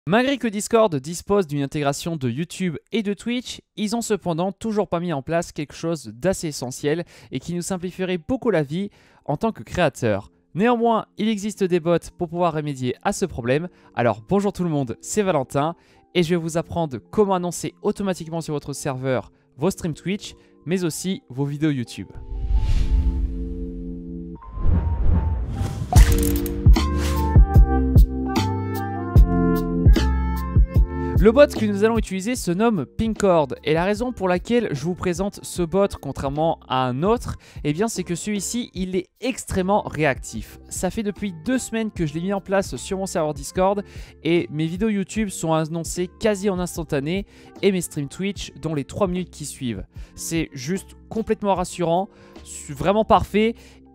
Malgré que Discord dispose d'une intégration de YouTube et de Twitch, ils ont cependant toujours pas mis en place quelque chose d'assez essentiel et qui nous simplifierait beaucoup la vie en tant que créateur. Néanmoins, il existe des bots pour pouvoir remédier à ce problème. Alors bonjour tout le monde, c'est Valentin et je vais vous apprendre comment annoncer automatiquement sur votre serveur vos streams Twitch, mais aussi vos vidéos YouTube. Le bot que nous allons utiliser se nomme Pinkcord et la raison pour laquelle je vous présente ce bot contrairement à un autre, eh bien c'est que celui-ci il est extrêmement réactif. Ça fait depuis 2 semaines que je l'ai mis en place sur mon serveur Discord et mes vidéos YouTube sont annoncées quasi en instantané et mes streams Twitch dans les 3 minutes qui suivent. C'est juste complètement rassurant, vraiment parfait.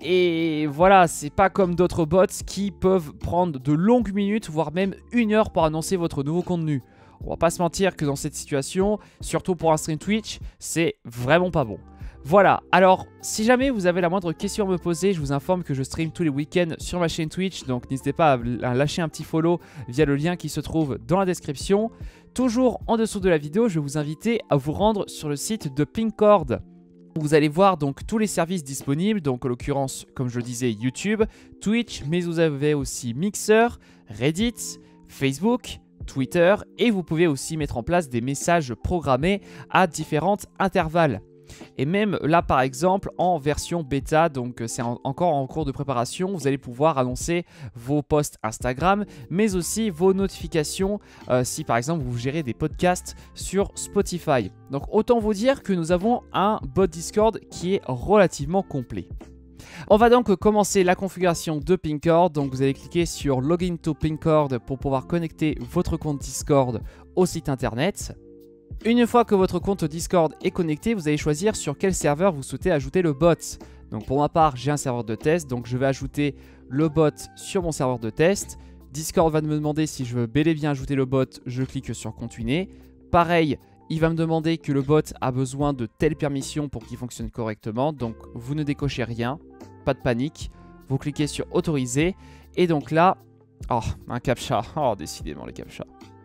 Et voilà, c'est pas comme d'autres bots qui peuvent prendre de longues minutes, voire même 1 heure pour annoncer votre nouveau contenu. On va pas se mentir que dans cette situation, surtout pour un stream Twitch, c'est vraiment pas bon. Voilà, alors si jamais vous avez la moindre question à me poser, je vous informe que je stream tous les week-ends sur ma chaîne Twitch, donc n'hésitez pas à lâcher un petit follow via le lien qui se trouve dans la description. Toujours en dessous de la vidéo, je vais vous inviter à vous rendre sur le site de Pinkcord. Vous allez voir donc tous les services disponibles, donc en l'occurrence, comme je le disais, YouTube, Twitch, mais vous avez aussi Mixer, Reddit, Facebook, Twitter et vous pouvez aussi mettre en place des messages programmés à différents intervalles. Et même là par exemple en version bêta, donc c'est encore en cours de préparation, vous allez pouvoir annoncer vos posts Instagram mais aussi vos notifications si par exemple vous gérez des podcasts sur Spotify. Donc autant vous dire que nous avons un bot Discord qui est relativement complet. On va donc commencer la configuration de Pinkcord. Donc vous allez cliquer sur Login to Pinkcord pour pouvoir connecter votre compte Discord au site internet. Une fois que votre compte Discord est connecté, vous allez choisir sur quel serveur vous souhaitez ajouter le bot. Donc pour ma part, j'ai un serveur de test, donc je vais ajouter le bot sur mon serveur de test. Discord va me demander si je veux bel et bien ajouter le bot, je clique sur continuer. Pareil, il va me demander que le bot a besoin de telles permissions pour qu'il fonctionne correctement, donc vous ne décochez rien. Pas de panique, vous cliquez sur autoriser et donc là, oh un captcha, oh décidément les captcha.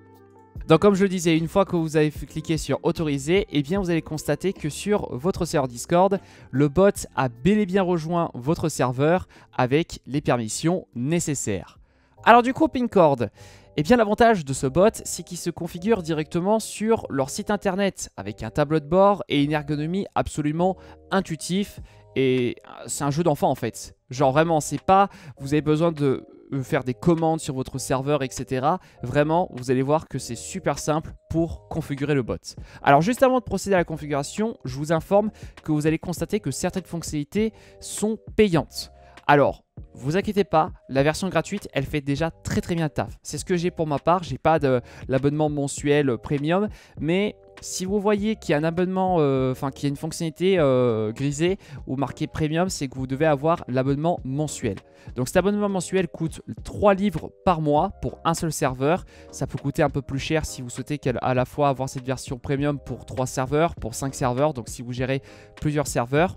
Donc comme je le disais, une fois que vous avez cliqué sur autoriser, eh bien vous allez constater que sur votre serveur Discord, le bot a bel et bien rejoint votre serveur avec les permissions nécessaires. Alors du coup Pinkcord, eh bien l'avantage de ce bot, c'est qu'il se configure directement sur leur site internet avec un tableau de bord et une ergonomie absolument intuitive. Et c'est un jeu d'enfant en fait. Genre vraiment, c'est pas vous avez besoin de faire des commandes sur votre serveur, etc. Vraiment, vous allez voir que c'est super simple pour configurer le bot. Alors juste avant de procéder à la configuration, je vous informe que vous allez constater que certaines fonctionnalités sont payantes. Alors, vous inquiétez pas, la version gratuite, elle fait déjà très bien le taf. C'est ce que j'ai pour ma part, j'ai pas de l'abonnement mensuel premium, mais si vous voyez qu'il y a un abonnement, qu'il y a une fonctionnalité grisée ou marquée premium, c'est que vous devez avoir l'abonnement mensuel. Donc cet abonnement mensuel coûte 3 livres par mois pour un seul serveur. Ça peut coûter un peu plus cher si vous souhaitez à la fois avoir cette version premium pour 3 serveurs, pour 5 serveurs, donc si vous gérez plusieurs serveurs.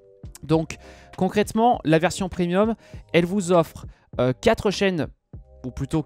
Donc concrètement, la version premium, elle vous offre 4 chaînes, ou plutôt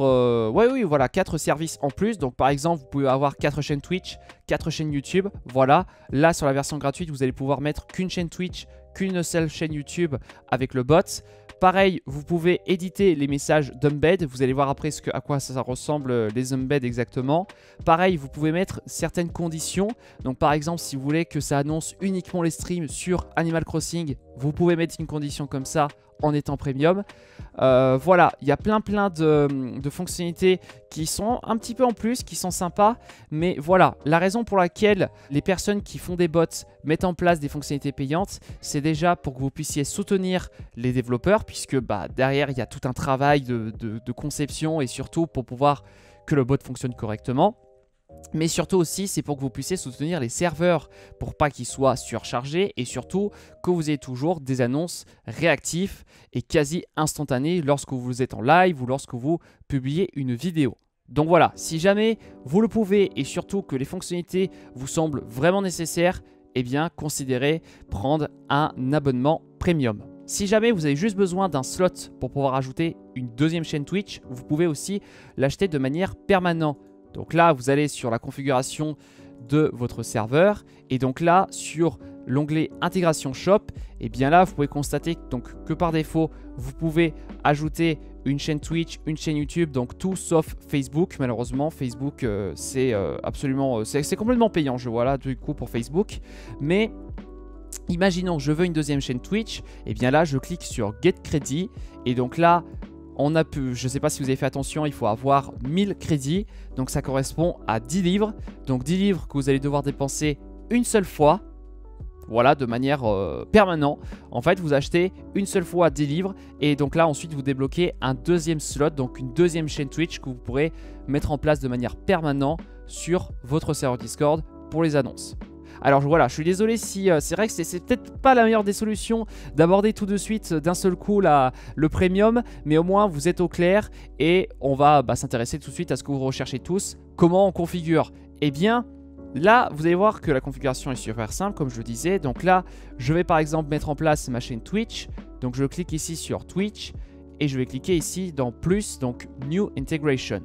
4 services en plus. Donc par exemple, vous pouvez avoir 4 chaînes Twitch, 4 chaînes YouTube. Voilà, là sur la version gratuite, vous allez pouvoir mettre qu'une chaîne Twitch, qu'une seule chaîne YouTube avec le bot. Pareil, vous pouvez éditer les messages d'embed. Vous allez voir après à quoi ça ressemble les embeds exactement. Pareil, vous pouvez mettre certaines conditions. Donc par exemple, si vous voulez que ça annonce uniquement les streams sur Animal Crossing, vous pouvez mettre une condition comme ça en étant premium. Voilà, il y a plein de fonctionnalités qui sont un petit peu en plus, qui sont sympas. Mais voilà, la raison pour laquelle les personnes qui font des bots mettent en place des fonctionnalités payantes, c'est déjà pour que vous puissiez soutenir les développeurs, puisque derrière, il y a tout un travail de conception et surtout pour pouvoir que le bot fonctionne correctement. Mais surtout aussi, c'est pour que vous puissiez soutenir les serveurs pour pas qu'ils soient surchargés et surtout que vous ayez toujours des annonces réactives et quasi instantanées lorsque vous êtes en live ou lorsque vous publiez une vidéo. Donc voilà, si jamais vous le pouvez et surtout que les fonctionnalités vous semblent vraiment nécessaires, eh bien considérez prendre un abonnement premium. Si jamais vous avez juste besoin d'un slot pour pouvoir ajouter une deuxième chaîne Twitch, vous pouvez aussi l'acheter de manière permanente. Donc là, vous allez sur la configuration de votre serveur et donc là, sur l'onglet intégration shop, et bien là, vous pouvez constater donc, que par défaut, vous pouvez ajouter une chaîne Twitch, une chaîne YouTube, donc tout sauf Facebook. Malheureusement, Facebook, c'est absolument, c'est complètement payant, je vois là, du coup, pour Facebook. Mais imaginons que je veux une deuxième chaîne Twitch, et bien là, je clique sur Get Crédit, et donc là, on a pu, je ne sais pas si vous avez fait attention, il faut avoir 1000 crédits, donc ça correspond à 10 livres. Donc 10 livres que vous allez devoir dépenser une seule fois. Voilà, de manière permanente. En fait, vous achetez une seule fois 10 livres et donc là, ensuite, vous débloquez un deuxième slot, donc une deuxième chaîne Twitch que vous pourrez mettre en place de manière permanente sur votre serveur Discord pour les annonces. Alors voilà, je suis désolé si c'est vrai que c'est peut-être pas la meilleure des solutions d'aborder tout de suite d'un seul coup le premium, mais au moins vous êtes au clair et on va s'intéresser tout de suite à ce que vous recherchez tous. Comment on configure? Eh bien, là, vous allez voir que la configuration est super simple, comme je le disais. Donc là, je vais par exemple mettre en place ma chaîne Twitch. Donc je clique ici sur Twitch et je vais cliquer ici dans Plus, donc New Integration.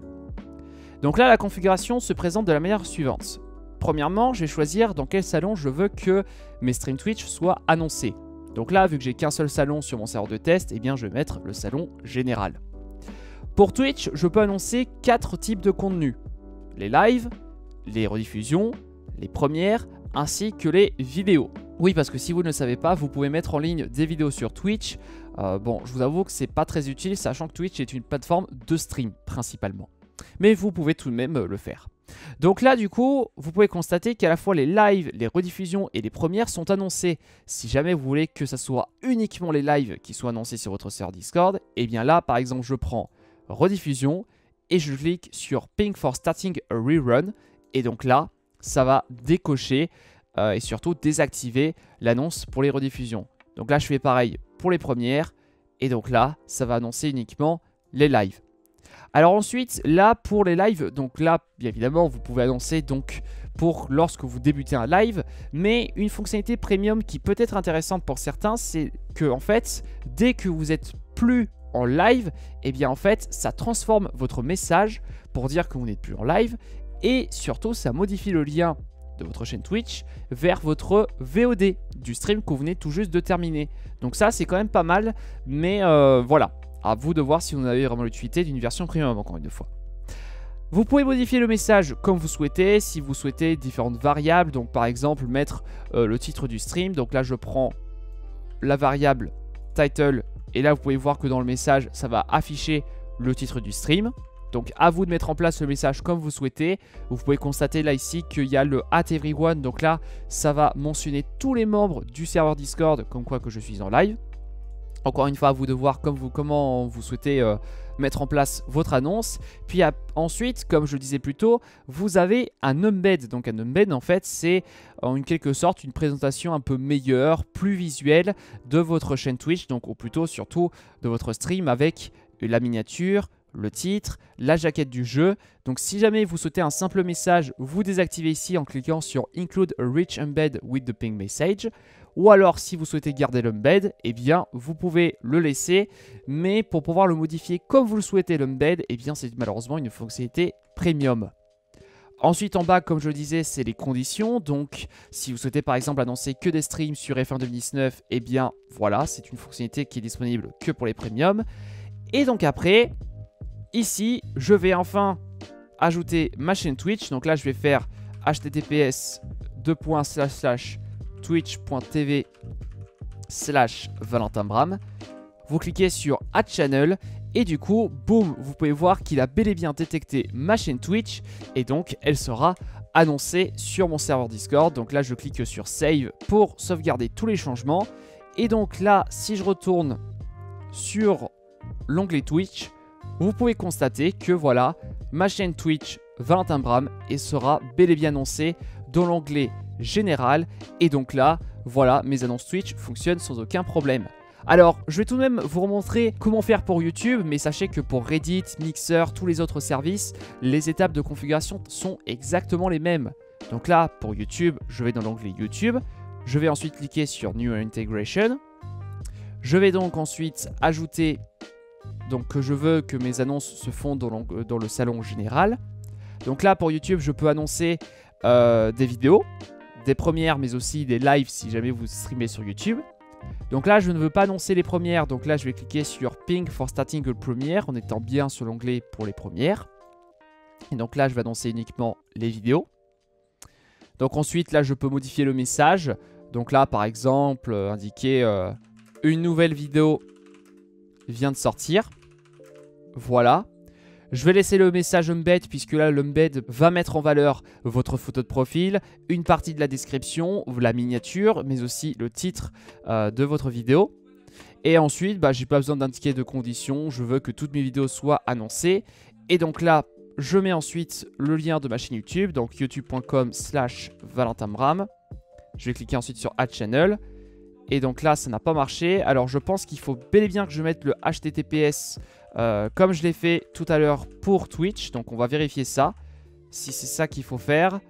Donc là, la configuration se présente de la manière suivante. Premièrement, je vais choisir dans quel salon je veux que mes streams Twitch soient annoncés. Donc là, vu que j'ai qu'un seul salon sur mon serveur de test, eh bien je vais mettre le salon général. Pour Twitch, je peux annoncer 4 types de contenus. Les lives, les rediffusions, les premières, ainsi que les vidéos. Oui, parce que si vous ne le savez pas, vous pouvez mettre en ligne des vidéos sur Twitch. Bon, je vous avoue que c'est pas très utile, sachant que Twitch est une plateforme de stream principalement. Mais vous pouvez tout de même le faire. Donc là, du coup, vous pouvez constater qu'à la fois les lives, les rediffusions et les premières sont annoncées. Si jamais vous voulez que ce soit uniquement les lives qui soient annoncés sur votre serveur Discord, et bien là, par exemple, je prends rediffusion et je clique sur Ping for Starting a Rerun. Et donc là, ça va décocher et surtout désactiver l'annonce pour les rediffusions. Donc là, je fais pareil pour les premières. Et donc là, ça va annoncer uniquement les lives. Alors ensuite, là pour les lives, donc là bien évidemment vous pouvez annoncer donc pour lorsque vous débutez un live, mais une fonctionnalité premium qui peut être intéressante pour certains, c'est que en fait, dès que vous êtes plus en live, et bien en fait ça transforme votre message pour dire que vous n'êtes plus en live et surtout ça modifie le lien de votre chaîne Twitch vers votre VOD du stream que vous venez tout juste de terminer. Donc ça c'est quand même pas mal, mais voilà. À vous de voir si vous avez vraiment l'utilité d'une version premium, encore une fois. Vous pouvez modifier le message comme vous souhaitez, si vous souhaitez différentes variables. Donc par exemple, mettre le titre du stream. Donc là, je prends la variable title. Et là, vous pouvez voir que dans le message, ça va afficher le titre du stream. Donc à vous de mettre en place le message comme vous souhaitez. Vous pouvez constater là ici qu'il y a le at everyone. Donc là, ça va mentionner tous les membres du serveur Discord comme quoi que je suis en live. Encore une fois, à vous de voir comment vous souhaitez mettre en place votre annonce. Puis ensuite, comme je le disais plus tôt, vous avez un embed. Donc un embed, en fait, c'est en quelque sorte une présentation un peu meilleure, plus visuelle de votre chaîne Twitch. Donc ou plutôt surtout de votre stream avec la miniature, le titre, la jaquette du jeu. Donc si jamais vous souhaitez un simple message, vous désactivez ici en cliquant sur Include a rich embed with the ping message. Ou alors si vous souhaitez garder l'embed, eh bien vous pouvez le laisser, mais pour pouvoir le modifier comme vous le souhaitez l'embed, eh bien c'est malheureusement une fonctionnalité premium. Ensuite en bas, comme je le disais, c'est les conditions. Donc si vous souhaitez par exemple annoncer que des streams sur F1 2019, eh bien voilà, c'est une fonctionnalité qui est disponible que pour les premiums. Et donc après, ici, je vais enfin ajouter ma chaîne Twitch. Donc là, je vais faire https://twitch.tv/ValentinBram. Vous cliquez sur Add Channel et du coup, boum, vous pouvez voir qu'il a bel et bien détecté ma chaîne Twitch et donc elle sera annoncée sur mon serveur Discord. Donc là, je clique sur Save pour sauvegarder tous les changements. Et donc là, si je retourne sur l'onglet Twitch, vous pouvez constater que voilà, ma chaîne Twitch Valentin Bram et sera bel et bien annoncée dans l'onglet Général. Et donc là, voilà, mes annonces Twitch fonctionnent sans aucun problème. Alors, je vais tout de même vous remontrer comment faire pour YouTube, mais sachez que pour Reddit, Mixer, tous les autres services, les étapes de configuration sont exactement les mêmes. Donc là, pour YouTube, je vais dans l'onglet YouTube, je vais ensuite cliquer sur New Integration. Je vais donc ensuite ajouter donc, que je veux que mes annonces se font dans le salon général. Donc là, pour YouTube, je peux annoncer des vidéos, des premières, mais aussi des lives si jamais vous streamez sur YouTube. Donc là, je ne veux pas annoncer les premières. Donc là, je vais cliquer sur Ping for starting a premiere en étant bien sur l'onglet pour les premières. Et donc là, je vais annoncer uniquement les vidéos. Donc ensuite, là, je peux modifier le message. Donc là, par exemple, indiquer une nouvelle vidéo vient de sortir. Voilà. Je vais laisser le message embed puisque là l'embed va mettre en valeur votre photo de profil, une partie de la description, la miniature, mais aussi le titre de votre vidéo. Et ensuite, j'ai pas besoin d'indiquer de conditions, je veux que toutes mes vidéos soient annoncées. Et donc là, je mets ensuite le lien de ma chaîne YouTube, donc youtube.com/ValentinBram. Je vais cliquer ensuite sur Add Channel. Et donc là, ça n'a pas marché. Alors je pense qu'il faut bel et bien que je mette le HTTPS comme je l'ai fait tout à l'heure pour Twitch. Donc on va vérifier ça, si c'est ça qu'il faut faire.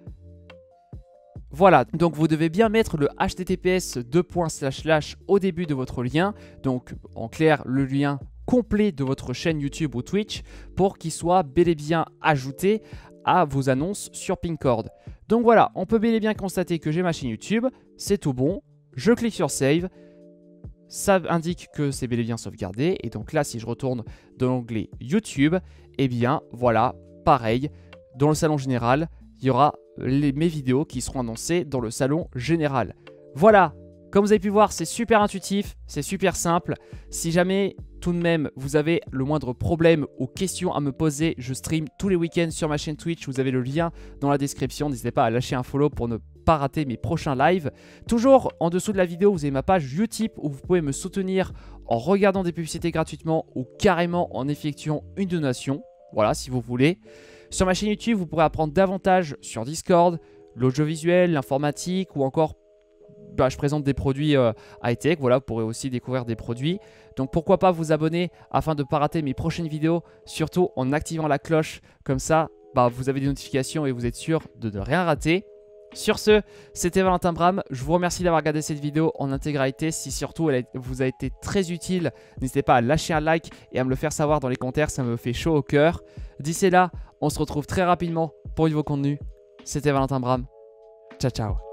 Voilà, donc vous devez bien mettre le HTTPS au début de votre lien. Donc en clair, le lien complet de votre chaîne YouTube ou Twitch pour qu'il soit bel et bien ajouté à vos annonces sur Pinkord. Donc voilà, on peut bel et bien constater que j'ai ma chaîne YouTube, c'est tout bon. Je clique sur Save, ça indique que c'est bel et bien sauvegardé. Et donc là, si je retourne dans l'onglet YouTube, eh bien voilà, pareil, dans le salon général, il y aura mes vidéos qui seront annoncées dans le salon général. Voilà, comme vous avez pu voir, c'est super intuitif, c'est super simple. Si jamais tout de même vous avez le moindre problème ou question à me poser, je stream tous les week-ends sur ma chaîne Twitch. Vous avez le lien dans la description. N'hésitez pas à lâcher un follow pour ne pas rater mes prochains lives. Toujours en dessous de la vidéo, vous avez ma page Utip où vous pouvez me soutenir en regardant des publicités gratuitement ou carrément en effectuant une donation. Voilà, si vous voulez. Sur ma chaîne YouTube, vous pourrez apprendre davantage sur Discord, l'audiovisuel, l'informatique ou encore je présente des produits high-tech. Voilà, vous pourrez aussi découvrir des produits. Donc pourquoi pas vous abonner afin de ne pas rater mes prochaines vidéos, surtout en activant la cloche. Comme ça, vous avez des notifications et vous êtes sûr de ne rien rater. Sur ce, c'était Valentin Bram. Je vous remercie d'avoir regardé cette vidéo en intégralité. Si surtout elle vous a été très utile, n'hésitez pas à lâcher un like et à me le faire savoir dans les commentaires. Ça me fait chaud au cœur. D'ici là, on se retrouve très rapidement pour de nouveaux contenus. C'était Valentin Bram. Ciao, ciao.